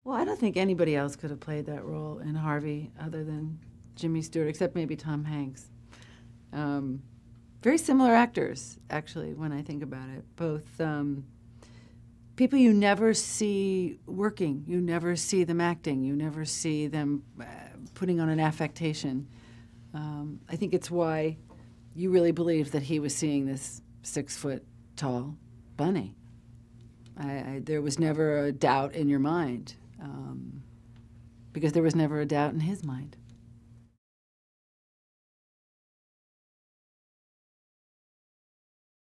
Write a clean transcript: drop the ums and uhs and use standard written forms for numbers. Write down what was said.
Well, I don't think anybody else could have played that role in Harvey other than Jimmy Stewart, except maybe Tom Hanks. Very similar actors, actually, when I think about it. Both people you never see working. You never see them acting. You never see them putting on an affectation. I think it's why you really believe that he was seeing this 6-foot-tall bunny. There was never a doubt in your mind, because there was never a doubt in his mind.